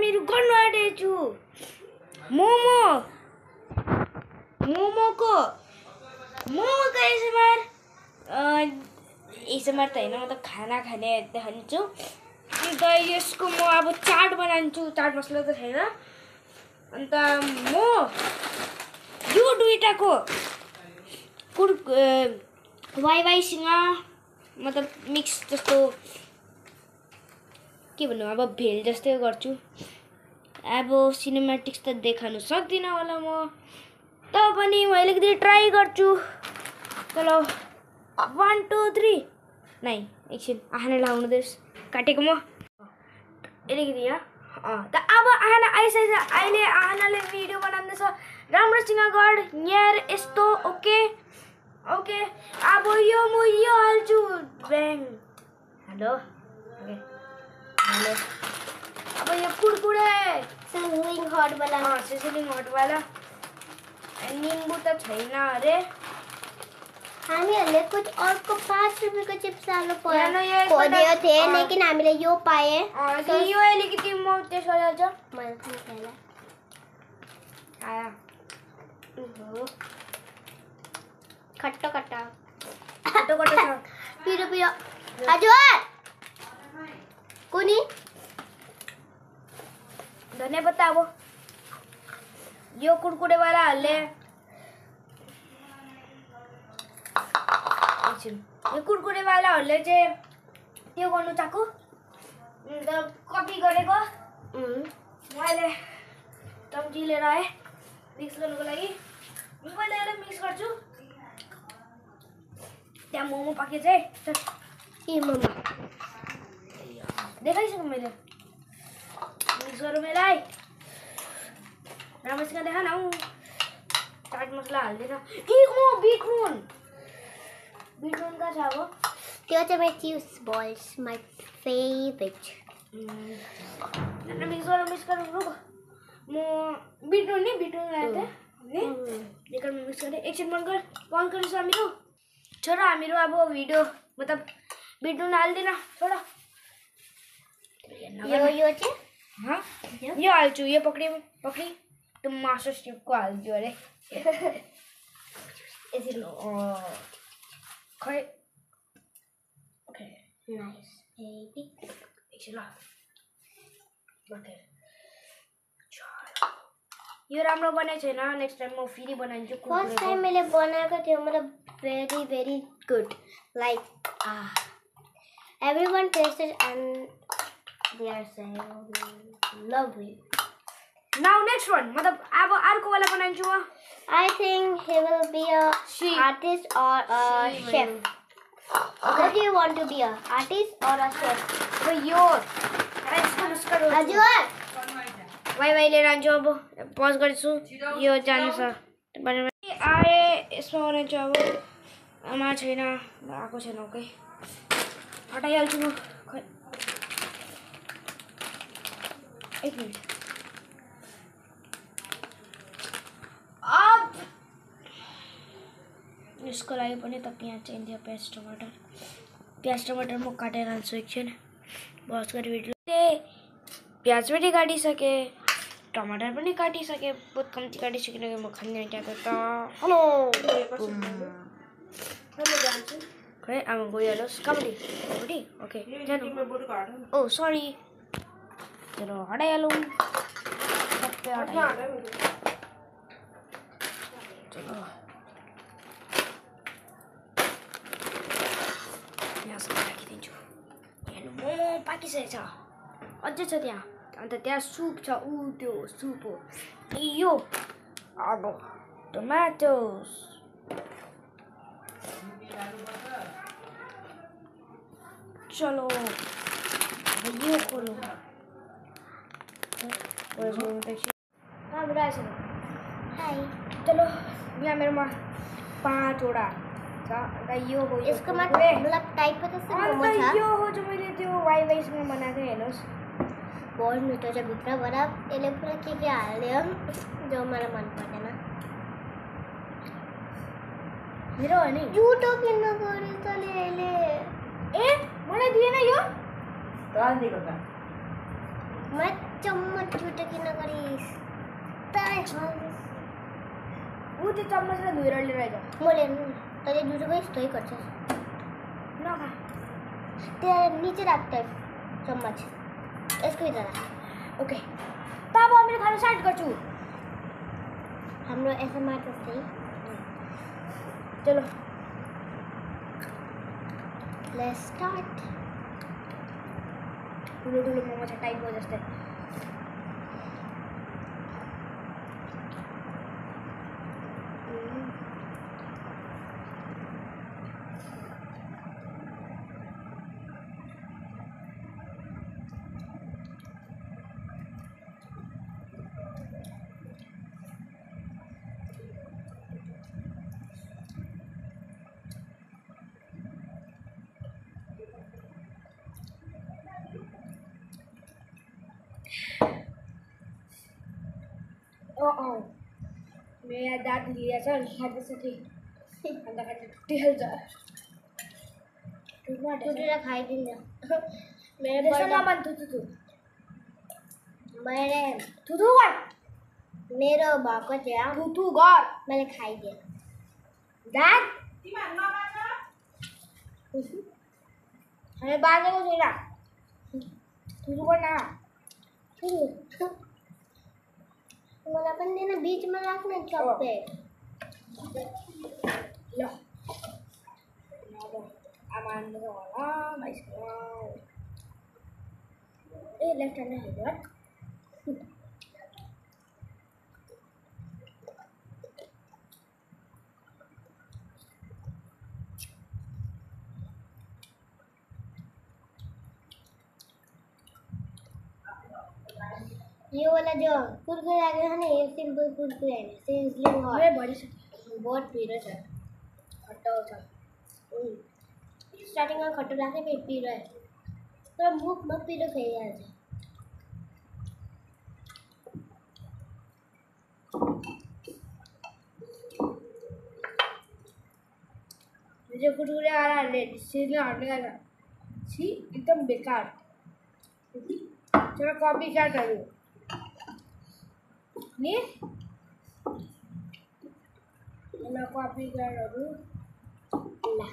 हामीहरू गर्न आँटेछु मोमोको एसएमआर त हैन, म त खाना खाने देखाउँछु। अन्त यसको म अब चाट बनाउँछु, चाट मसला त छैन। अन्त म यो दुईटाको वाइवाईसँग मतलब मिक्स जस्तो के भन्नु, अब भेल जस्तै गर्छु। अब सिनेमेटिक्स त देखाउन सक्दिनँ होला म, त पनि म अलिकति ट्राई गर्छु। चलो 1 2 3 नै एकछिन आहाना लाउनु देस काटेको म अलिकति यहाँ। त अब आहाना आइसकेछ, अहिले आहानाले भिडियो बनाउँदैछ। राम्रोसँग गर यार यस्तो। ओके ओके अब यो म यो हाल्छु ब्याङ। Hello okay hello. अब यो कुरकुरे सिजलिङ हट वाला निम्बु त छैन अरे। हामीहरूले कुछ अर्को 5 रुपैयाँको चिप्स हाल्नु खोजेको थिएँ, लेकिन हामीले यो पाएँ। यो अलिकति म टेस्ट गरिहाल्छ। मैले पनि खाएँ। आया खट्टा खट्टा छ। पिरो पिरो। हजुर कुनी धन्यवाद। अब यो कुरकुरे वालाहरूले चाहिँ त्यो गर्नु चाहेको, कपी गरेको। मैले चम्ची लिएर आएँ मिक्स गर्नुको लागि। मैले यसलाई मिक्स गर्छु। त्यहाँ मोमो पाकेछ है। के मोमो देखाइसकेँ मैले। मिक्स गरौँ यसलाई राम्रोसँग। देखा न चाट मसला हाल्दैन। बिटनुन कहाँ छ अब? त्यो चाहिँ मेरो chips balls my favourite. Mix गरौँ रुक। म बिटनुन ल्याएको थिएँ। मिक्स गरेँ। एकछिन बन्द गरिस् हामीहरू। छोड हामीहरू अब भिडियो मतलब बिटनुन हाल्दैन। छोड यो चाहिँ यो हाल्छु। यो पक्री त्यो मास्टर स्टिपको हाल्छु अरे। यसरी खै ओके नाइस बेबी। एकछिन ल। यो राम्रो बनाएको छैन, नेक्स्ट टाइम म फेरि बनाउँछु। फर्स्ट टाइम मैले बनाएको थियो, मतलब very very good, like everyone tasted and they are saying lovely. Now next one, मतलब अब अर्को वाला बनाउँछु म। I think he will be a artist or a chef. What do you want to be, a artist or a chef? अब यो हजुर why लिएर आउँछु। अब पज गर्छु। यो जान्छ आए यसमा बनाउँछु। अब आमा छैन, आएको छैन। ओके हटाइहाल्छु म। खै एक मिनट। अब यसको लागि पनि त प्याज चाहिन्थ्यो। प्याज टमाटर म काटेर हाल्छु एकछिन। बस गरी भिडियो प्याज पनि काटिसकेँ, टमाटर पनि काटिसकेँ। बहुत कम्ती काटिसकेँ किनकि म खाने आँटेको त। हेलो खै आमा गइहालोस्। कहाँपट्टि? ओके जानु। Oh sorry. चलो हटाइहालौँ। सबै हटाइहालौँ। चलो यहाँ राखिदिन्छु। हेर्नु मोमो पाकिसकेको छ, अझै छ त्यहाँ। अन्त त्यहाँ सुप छ। त्यो सुप हो। यो अब टमाटोस चलो यो खोलो। हाय। चलो यहाँ मेरोमा 5 वटा छ। अन्त यो हो। यसको मतलब टाइपको त मोमो छ। यो हो जो मैले त्यो वाइवाईसँग बनाएको। हेर्नुहोस् बहुत मिठो छ भित्रबाट। यसले पुरा के हाल्यो जो मलाई मन पर्दैन। मेरो हो नि। झुटो किन्न गऱ्यो तले अहिले। ए मलाई दिएन यो। म चम्मच झुटो किन गरिस् तँलाई ऊ त्यो चम्मचलाई धोएर लिएर आइज मैले तैँले झुटो गरिस् तै गर्छस् नखा त्यहाँ निचे राख त चम्मच यसको भित्र राख ओके तब हामीले खानु स्टार्ट गर्छु हाम्रो एसएमआर जस्तै चलो लेट्स स्टार्ट ठुलो ठुलो मोमो छ टाइपको जस्तै मेरा दाँत लिया छ खाँदैछ कि अन्त खाँदै टुटिहाल्छ टुटेर खाइदिन्छ मेरो सामान थुथु मैले थुथु गर मेरो भएको थियो थुथु गर मैले खाइदिएँ दाँत हामी बाँधेको छैन थुथु गर न मलाई पनि दिन बिचमा राख्न चप्पे ल अब आमा आन्नु होला भाइसँग ए लेफ्ट ह्यान्ड हेर्नु है ये वाला जो कुरकुरे आ गया है ना ये सिंपल कुरकुरे है सिजलिंग हॉट मैं बड़ी से बहुत पीरो छ खट्टा छ स्टार्टिंग में खट्टो लाग्छ फेरि पीरो है तर मुखमा पीरो खाइहाल्छ मुझे कुरकुरे आ रहा है सीधे हटने का छी एकदम बेकार चलो कॉपी क्या करूँ नहीं मैं कॉपी क्या करूँ ला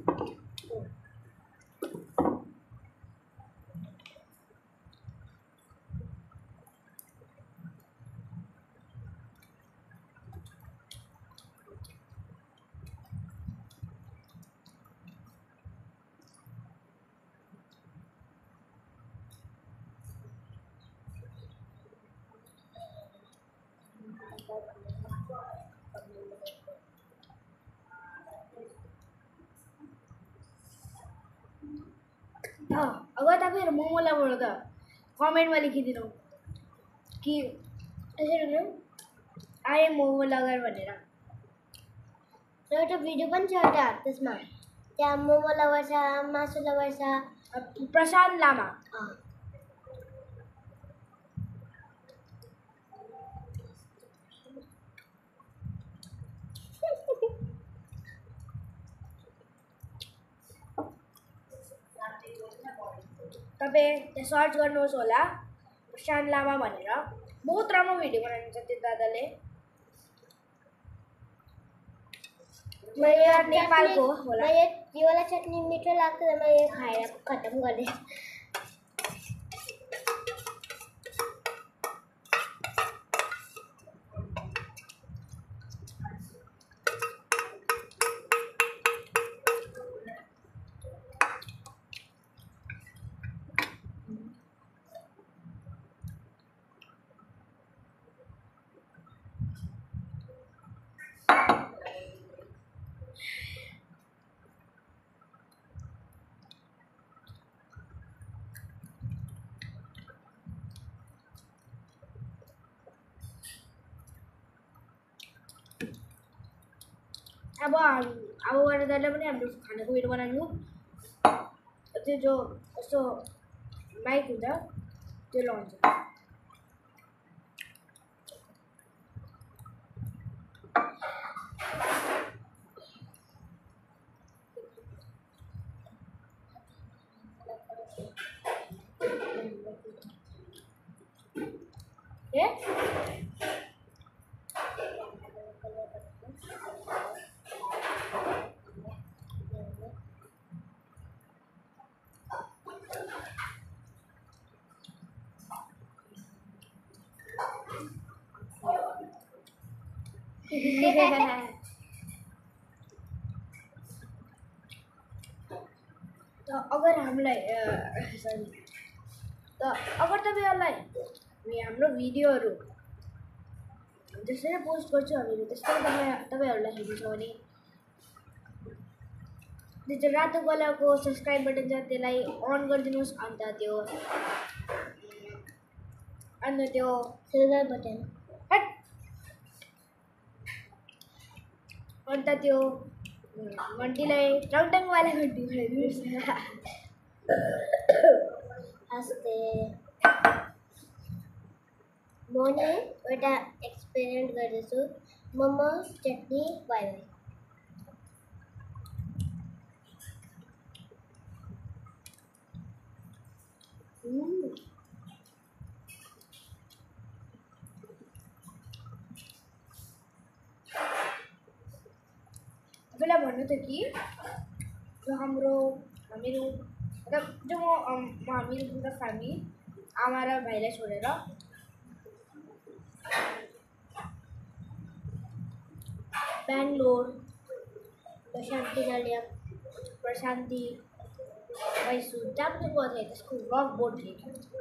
अगर तपाईहरु मोमोलाई बोल्नु त कमेन्टमा लेखिदिनु कि यसरी आए मोमो लगर भनेर एउटा भिडियो पनि छ एउटा त्यसमा त्यहाँ मोमो लभर छ मासु लभर छ प्रशान्त लामा तपाईं सर्च गर्नुहोस् होला प्रशान्त लामा भनेर बहुत राम्रो भिडियो बनाउनुहुन्छ त्यो दादाले मैले नेपालको होला मैले यो वाला चटनी मिठो लाग्छ त मैले खाएर खत्तम गरिदिएँ अब वाला दादाले पनि हाम्रो खानाको भिडियो बनाउनु त्यो जो यस्तो माइक हुन्छ त्यो लगाउँछ के तो अगर हामीलाई सरी तो अगर तपाईहरुलाई हाम्रो भिडियोहरु जसरी पोस्ट गर्छु हामीले त्यस्तै तपाईहरुलाई हेर्नु छ भने त्यो रातो कलरको सब्स्क्राइब बटन छ त्यसलाई अन गरिदिनुस् अन्त त्यो सिल्भर बटन अन्त त्यो घन्टीलाई टङटङ वाला घन्टी बनाइदिनुस् हस्ते मोने एउटा एक्सपेरिमेन्ट गर्दैछु मोमो चटनी बाई तपाईँलाई भन्नु थियो कि जो हाम्रो हामीहरू मतलब जो हामीहरू पूरा फ्यामिली आमा र भाइलाई छोडेर बेंगलोर प्रशान्ति मैसूर जहाँ पनि गएको थिएँ त्यसको रक बोर्ड थियो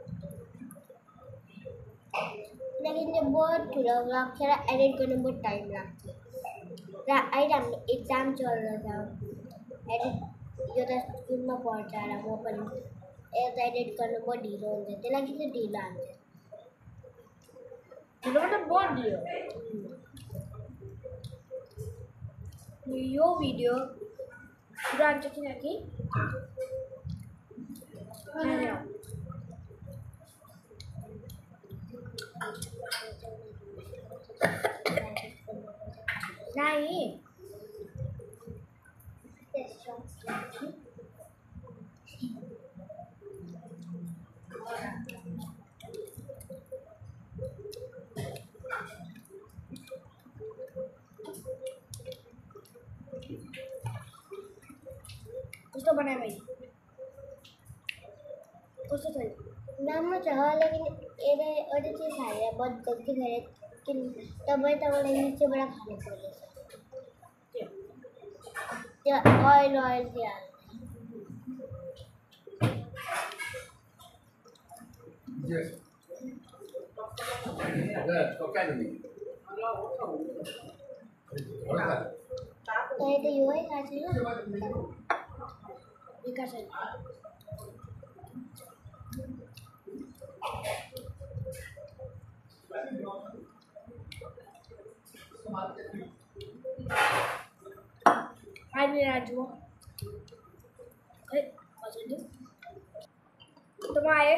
लेकिन त्यो बहुत ठुलो ब्लग छ र एडिट गर्नु बहुत टाइम लाग्छ र अहिले हाम्रो एक्जाम चल्दैछ एडिट यो त स्कुलमा पढ्छ र म पनि यता एडिट गर्नु बहुत ढिलो हुन्छ त्यही लागि चाहिँ ढिलो हाल्छ ढिलो मतलब बहुत ढिलो यो भिडियो पुरा हुन्छ किनकि नहीं कुछ तो बनाए भाई कुछ तो सही राम्रो छ लेकिन एउटा एउटा चिज हालेर बहुत गल्ती गरेँ कि तपाईँलाई निचेबाट खानु पर्दैछ त्यो ऑयल चाहिँ हाल्नु Yes. त यो है खाएको छैन बेकार छैन आइले राजु खै हजुरले त म आए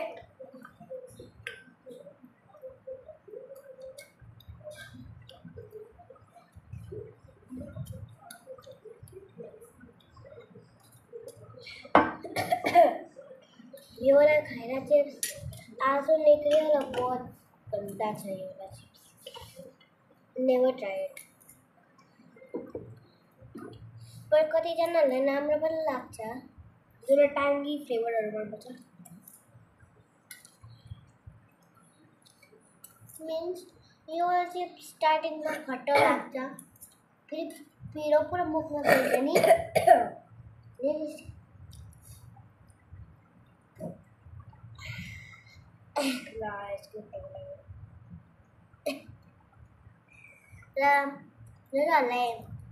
ये वाला खाना चिप्स आंसू निकले और बहुत गंदा था ये वाला चिप्स नेवर ट्राई इट पर कतिजनालाई राम्रो पनि लाग्छ जसले ट्याङ्गी फ्लेभरहरू मनपर्छ मीन्स यो वाला चिप्स स्टार्टिङमा खट्टा लाग्छ फेरि पिरो पुरा मुखमा पर्छ नि ला यसको उनीहरूलाई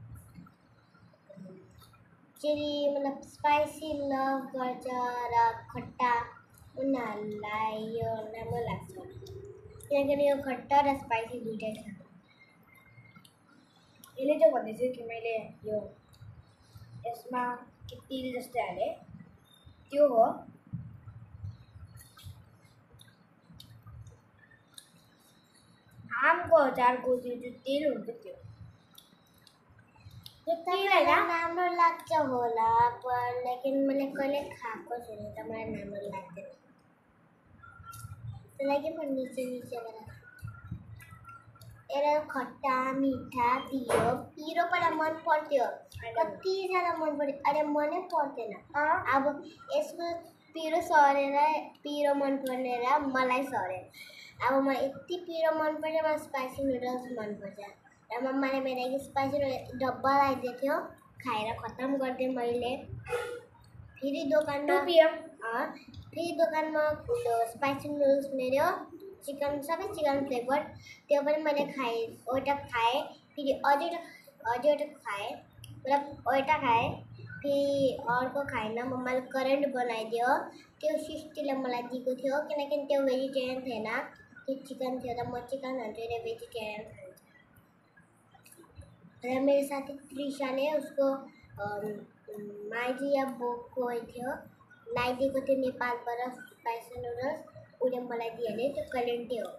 चिली मतलब स्पाइसी लभ गर्छ र खट्टा उनीहरूलाई यो राम्रो लाग्छ किनकि यो खट्टा र स्पाइसी दुइटै छ यसले चाहिँ भन्दैछ कि मैले यो यसमा तिल जस्तै हालेँ त्यो हो आमको अचारको त्यो तेल हुन्छ त्यो राम्रो लाग्छ होला पर लेकिन मैले कहिले खाएको छैन त मलाई राम्रो लाग्दैन त्यही लागि म निचेबाट यसलाई खट्टा मिठा पिरो पहिला मन पर्थ्यो कतिजना मन पर्थ्यो अहिले मनै पर्दैन अब यसको पिरो सरेर पिरो मन पर्ने र मलाई सरे अब म यति पिरो मन पर्छ मलाई स्पाइसी नुडल्स मन पर्छ र मम्माले मेरो लागि स्पाइसी नुडल्स डब्बा ल्याइदिएको थियो खाएर खत्तम गरिदिएँ मैले फेरि दोकानमा स्पाइसी नुडल्स मेरो चिकन सबै चिकन फ्लेभर त्यो पनि मैले खाएँ एउटा खाएँ फेरि अझै एउटा खाएँ मतलब एउटा खाएँ फेरि अर्को खाएन मम्माले करेन्ट बनाइदियो त्यो सृष्टिले मलाई दिएको थियो किनकि त्यो भेजिटेरियन थिएन त्यो चिकन थियो त म चिकन खान्छु र भेजिटेरियन खान्छु र मेरो साथी त्रिसाले उसको माइजी या बोकको थियो ल्याइदिएको थियो नेपालबाट स्पाइसी नुडल्स उसले मलाई दिइहाल्यो त्यो करेन्टै हो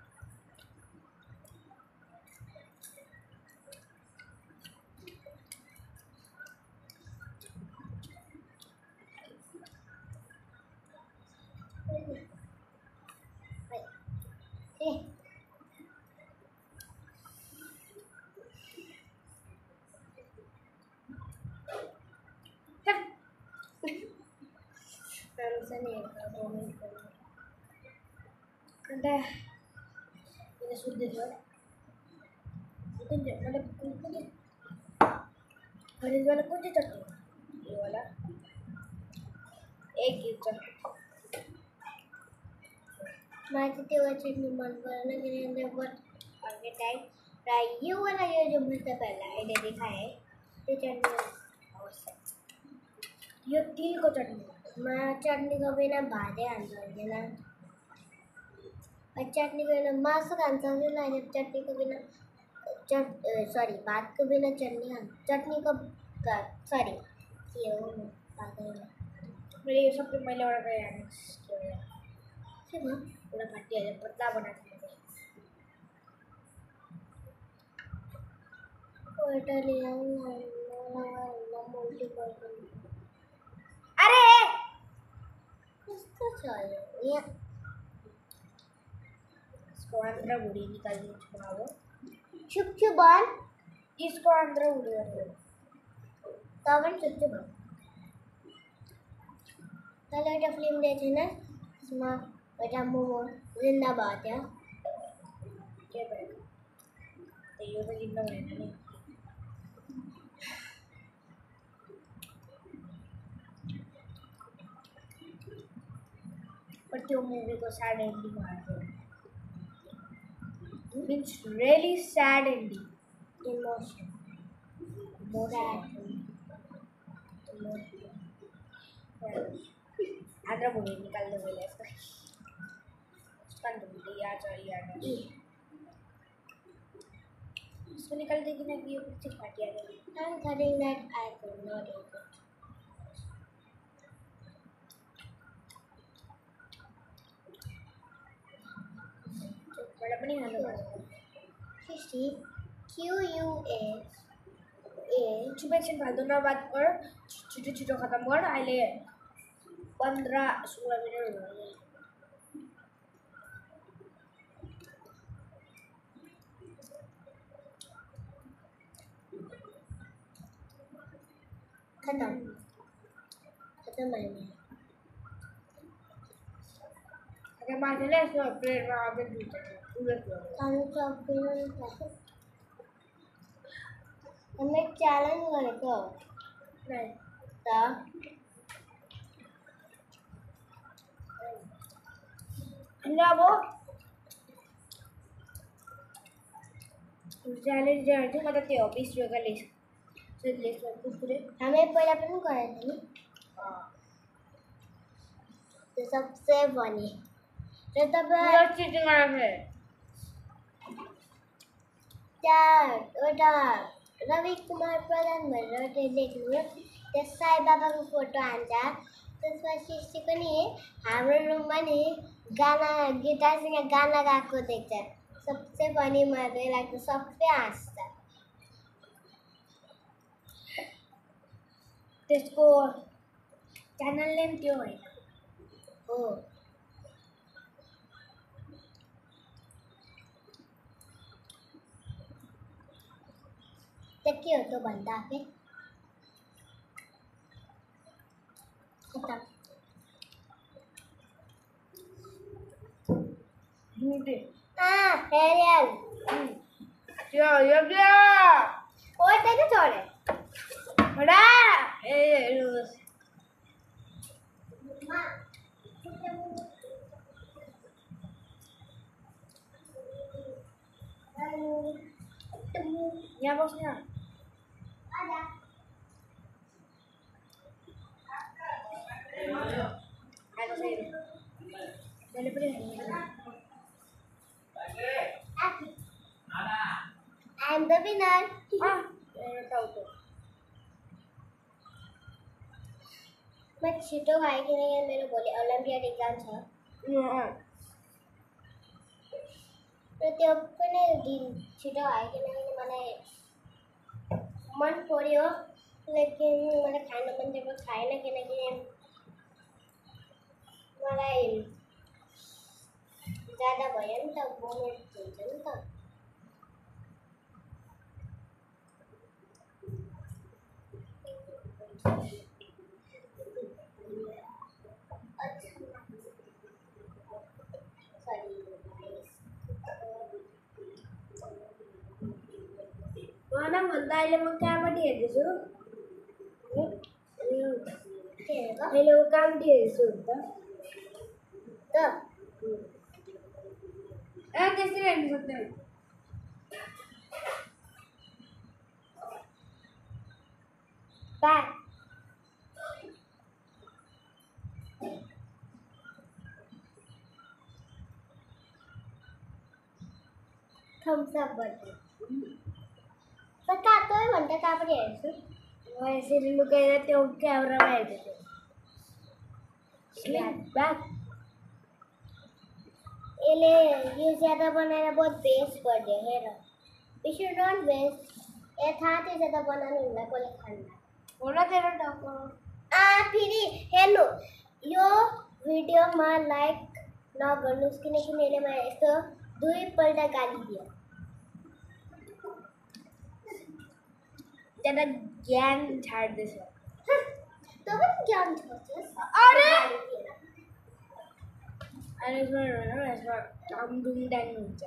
वाला कौन सी चटनी ये वाला एक ही चटनी मलाई चाहिँ त्यो चटनी मन परेन किनभने बहुत अर्कै टाइप र यो वाला यो जो मैले तपाईँहरूलाई अहिले देखाएँ त्यो चटनी आवश्यक यो तिलको चटनी चटनीको बिना भातै खान सक्दैन चटनीको बिना मासु खान सक्दैन होइन चटनीको बिना सरी भातको बिना चटनीको सरी के हो मैले यो सबै मैले अर्डर गरेँ के भयो पूरा काटी हालेँ पतला बनाएको एउटा ल्याउनु उल्टी गर्नु अरे कस्तो छ यो यहाँ इसको अंदर बुढ़ी निकाल दी छुपाओ छुप बन इसको अंदर बुढ़ी रखो तब छुप बन तल एउटा फिल्म देखिएको छैन त्यसमा एउटा मोमो जिन्दा भएको थियो के भयो यो त जिन्दा भएन नि पर त्यो मुभीको स्याड एन्डिङ भएको It's really sad ending. Emotion. Andhra बुढ़ी निकाल दो बोले इसका यार चली यार इसको निकाल देगी ना कि ये पीछे काट दिया गया I'm cutting that I could not eat it. बड़ा बनी हाल होगा 50 QUA इंट्रोडक्शन फाल्तु नबात कर छिटो खत्म कर अहिले 15-16 मिनट भयो खत्म भएन अगर माथि यसो प्लेटमा अझै दुध खानु सक्दैन हामी च्यालेन्ज गरेको नहीं त अब च्यालेन्ज चाहिँ थियो म त त्यो 20 रुपैयाँको लेसमा कुरकुरे हामी पहिला पनि गरेको थियौँ नि त्यो सबसे बनी र तपाईँ चिटिङ गरेको त्यहाँ एउटा रवि कुमार प्रधान भनेर त्यो लेख्नु त्यहाँ साई बाबाको फोटो हान्छ त्यसमा सृष्टि पनि हाम्रो रुममा नि गाना गिटारसँग गाना गाएको देख्छ सबसे पनि मलाई लाग्छ सबै हाँस्छ त्यसको च्यानल नेम त्यो होइन हो देखिए तो बनता है खत्म झूठे हाँ हेरियल क्या ये क्या और तेरे छोड़े बड़ा ए रोज यहाँ बस यहाँ आगे से मैंने I am the winner. हाँ बताओ तो मैं छीटो खाई कि नहीं है मेरे बोले ओलंपियाड एग्जाम था प्रतियोगिता दिन छीटो खाई कि नहीं मैंने मन पड़ियो लेकिन मैंने खाना मन जब खाए ना कि नहीं मलाई ज़्यादा भयो नि त वोमिट हुन्छ नि त mana भन्दा अहिले म कहाँबाट हेर्दैछु अहिले म कहाँबाट हेर्छु त त्यसरी हेर्नु सक्दैन Back. Thumbs up button. बता तो है घंटा कहाँ पर है इसे? म यसरी लुकाएर त्यो क्यामेरामा हेर्दैछु बैक ये ज़्यादा बनाना बहुत वेस्ट कर दे है ना we should not waste ये था तो ज़्यादा बनाने वाला कोई खाना होला तेरो टाको फेरि हेर्नु यो भिडियोमा लाइक नगर्नुहोस् किनकि मैले यस्तो दुईपल्ट गाली दियो त्यहाँ ज्ञान छाड्दैछ तँ पनि ज्ञान छोड्छस् अरे अनि यसमा डुङ डाङ हुन्छ